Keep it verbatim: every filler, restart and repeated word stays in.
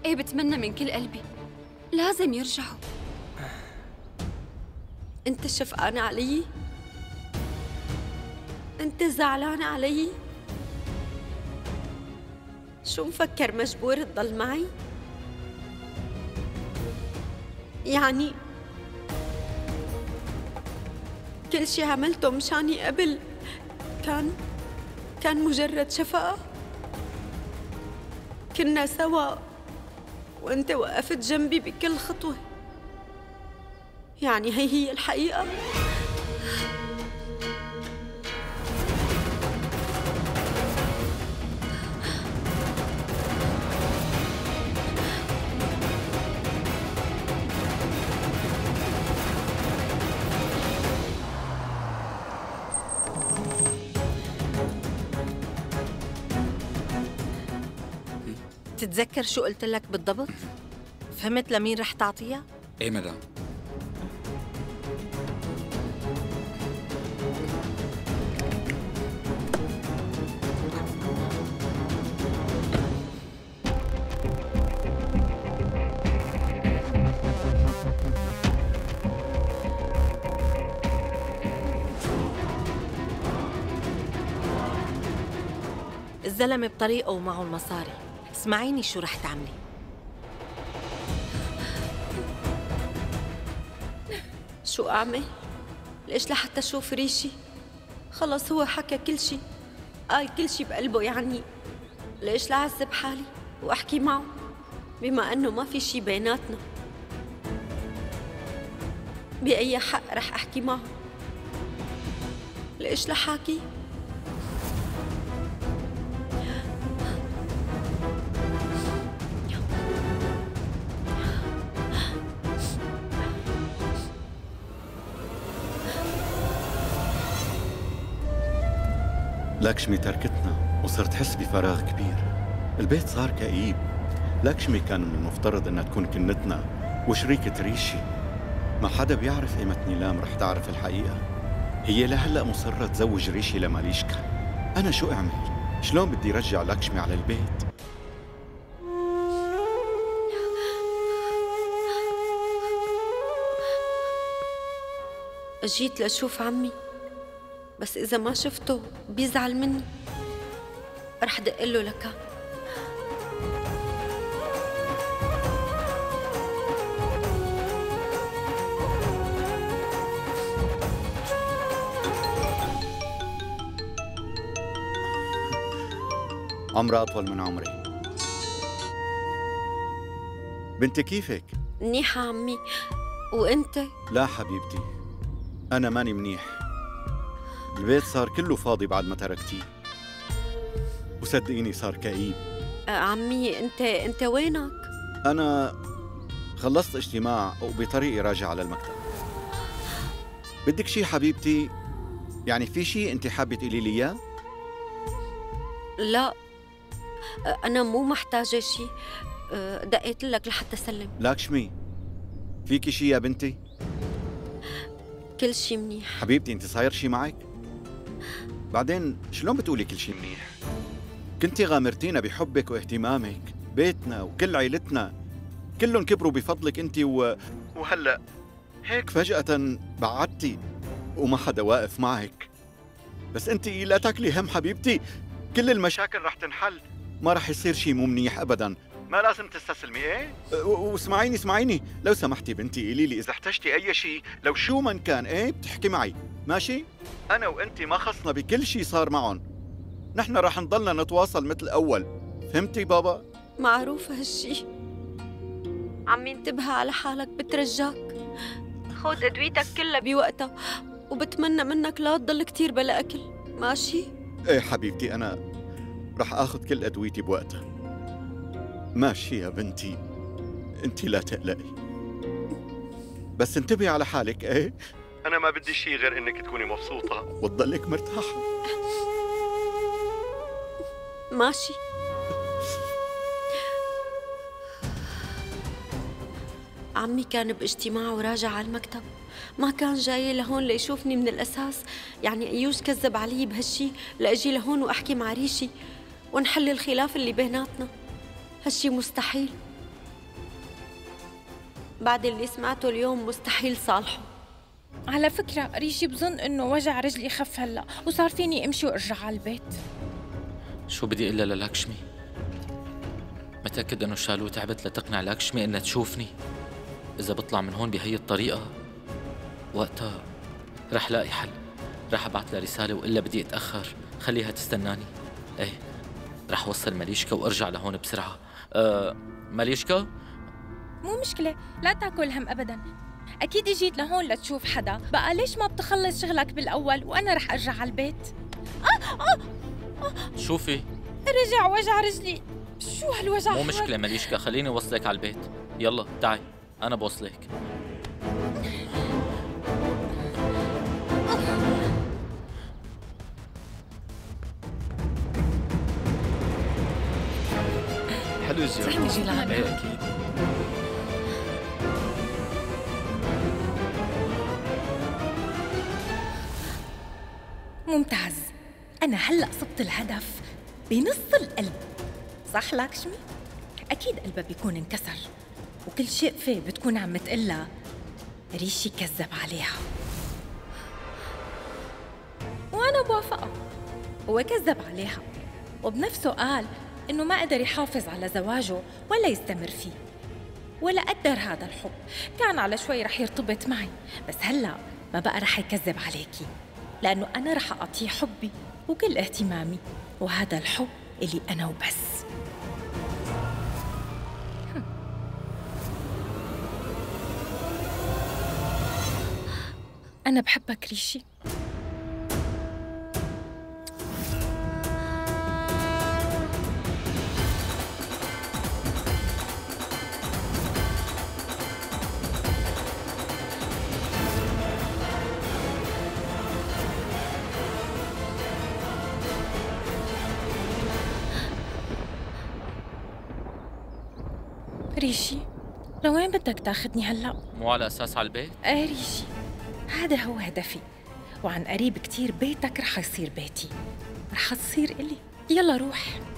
ايه بتمنى من كل قلبي لازم يرجعوا. انت شفقان علي؟ انت زعلان علي؟ شو مفكر مجبور تضل معي؟ يعني كل شي عملته مشاني قبل كان كان مجرد شفقة؟ كنا سوا وانت وقفت جنبي بكل خطوة، يعني هي هي الحقيقة؟ تتذكر شو قلت لك بالضبط؟ فهمت لمين رح تعطيها؟ ايه مدام. الزلمة بطريقه ومعه المصاري، اسمعيني شو رح تعملي. شو أعمل؟ ليش لحتى أشوف ريشي؟ خلص هو حكى كل شي، قال كل شي بقلبه، يعني ليش لعذب حالي وأحكي معه بما أنه ما في شي بيناتنا؟ بأي حق رح أحكي معه؟ ليش لحاكي؟ لاكشمي تركتنا وصرت حس بفراغ كبير. البيت صار كئيب. لاكشمي كان من المفترض انها تكون كنتنا وشريكة ريشي. ما حدا بيعرف ايمت نيلام رح تعرف الحقيقة. هي لهلأ مصرة تزوج ريشي لماليشكا. أنا شو أعمل؟ شلون بدي رجع لاكشمي على البيت؟ جيت لأشوف عمي، بس إذا ما شفته بيزعل مني. رح دق له لكان. عمرها أطول من عمري. بنتي كيفك؟ منيحة عمي، وأنت؟ لا حبيبتي، أنا ماني منيح. البيت صار كله فاضي بعد ما تركتيه، وصدقيني صار كئيب. آه عمي أنت أنت وينك؟ أنا خلصت اجتماع وبطريقي راجع على المكتب. بدك شي حبيبتي؟ يعني في شي أنت حابة تقولي لي إياه؟ لا آه أنا مو محتاجة شي. آه دقيت لك لحتى أسلم. لاكشمي، فيكي شي يا بنتي؟ كل شي منيح حبيبتي. أنت صاير شي معك؟ بعدين شلون بتقولي كل شي منيح؟ كنتي غامرتينا بحبك واهتمامك، بيتنا وكل عيلتنا كلهم كبروا بفضلك انت و... وهلا هيك فجأة بعدتي وما حدا واقف معك. بس انت لا تاكلي هم حبيبتي، كل المشاكل رح تنحل، ما رح يصير شي مو منيح ابدا. ما لازم تستسلمي. ايه واسمعيني اسمعيني لو سمحتي بنتي، قولي لي اذا احتجتي اي شيء لو شو من كان، ايه بتحكي معي ماشي؟ انا وانت ما خصنا بكل شيء صار معهم، نحن رح نضلنا نتواصل مثل اول. فهمتي بابا؟ معروفة هالشي. عمي انتبه على حالك بترجاك، خود ادويتك كلها بوقتها، وبتمنى منك لا تضل كتير بلا اكل، ماشي؟ ايه حبيبتي، انا رح اخذ كل ادويتي بوقتها. ماشي يا بنتي، انت لا تقلقي، بس انتبهي على حالك. ايه انا ما بدي شيء غير انك تكوني مبسوطة وتضلك مرتاحة. ماشي. عمي كان باجتماع وراجع على المكتب، ما كان جاي لهون ليشوفني من الأساس. يعني أيوش كذب علي بهالشي لأجي لهون وأحكي مع ريشي ونحل الخلاف اللي بيناتنا؟ هالشي مستحيل. بعد اللي سمعته اليوم مستحيل صالحه. على فكرة ريشي بظن إنه وجع رجلي خف هلا وصار فيني أمشي وأرجع على البيت. شو بدي إلا للاكشمي؟ متأكد إنه شالو تعبت لتقنع لاكشمي إنها تشوفني. إذا بطلع من هون بهي الطريقة وقتها رح لاقي حل. رح أبعت لها رسالة وإلا بدي أتأخر، خليها تستناني. إيه رح وصل ماليشكا وأرجع لهون بسرعة. أه ماليشكا؟ مو مشكلة، لا تاكل هم أبداً. أكيد جيت لهون لتشوف حدا، بقى ليش ما بتخلص شغلك بالأول وأنا رح أرجع على البيت؟ آه آه آه شوفي رجع وجع رجلي. شو هالوجع؟ مو مشكلة ماليشكا، خليني وصلك على البيت. يلا تعي أنا بوصلك. حلو الزيارة. رح تجي لعنا. إيه أكيد. ممتاز، أنا هلأ صبت الهدف بنص القلب. صح لاكشمي؟ أكيد قلبها بيكون انكسر، وكل شقفة بتكون عم تقلها ريشي كذب عليها، وأنا بوافقه. هو كذب عليها وبنفسه قال إنه ما قدر يحافظ على زواجه ولا يستمر فيه، ولا قدر هذا الحب. كان على شوي رح يرتبط معي، بس هلأ ما بقى رح يكذب عليكي، لأنه أنا رح أعطيه حبي وكل اهتمامي، وهذا الحب اللي أنا وبس. أنا بحبك ريشي. ريشي لوين بدك تاخدني هلأ؟ مو على أساس على البيت؟ ايه ريشي، هذا هو هدفي، وعن قريب كتير بيتك رح يصير بيتي، رح تصير إلي. يلا روح.